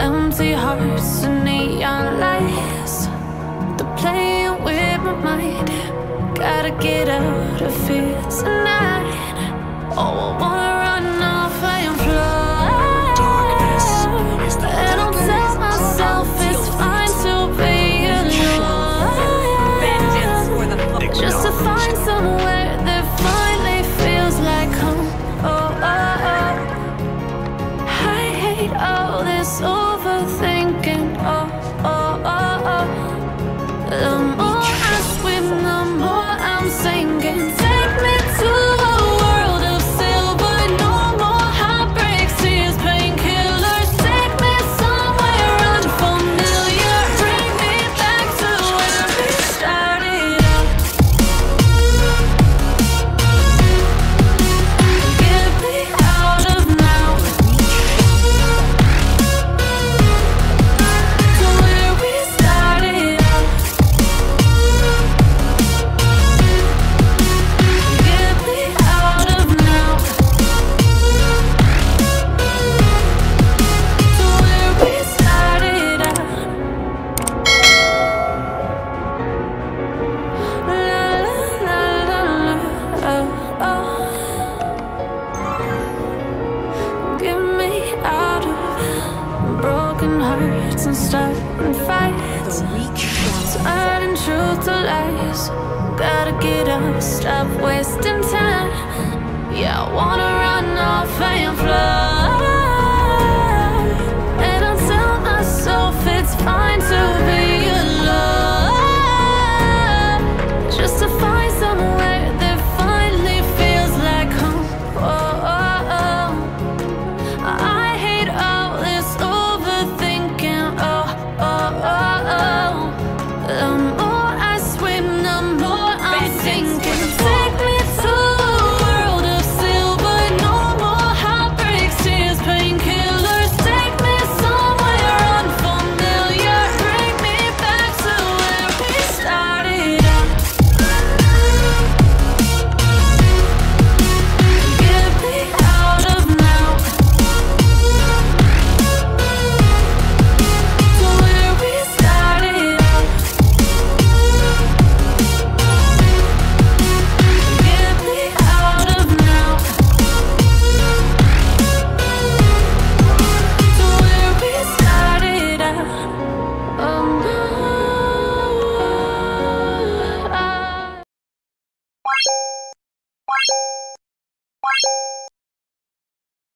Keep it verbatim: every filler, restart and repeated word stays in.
empty hearts and neon lights. They're playing with my mind. Gotta get out of here tonight. Oh, I wanna run off and fly. Darkness is the And I'll tell myself it's fine to be alone. vengeance for the fuck. Just to find somewhere that finally feels like home. Oh, oh, oh. I hate all this overthinking. Oh, oh, oh, oh. The more I swim, the more I'm sinking. Take me to a world of silver. No more heartbreaks, tears, painkillers. Take me somewhere unfamiliar. Bring me back to where we started out. Get me out of now. To where we started out. Get me out of now. To where we started out. La la la la la. Oh, oh. Get me out of broken hearts and starting fights. Turning truth to lies. Gotta get up, stop wasting time. Yeah, I wanna run off and fly.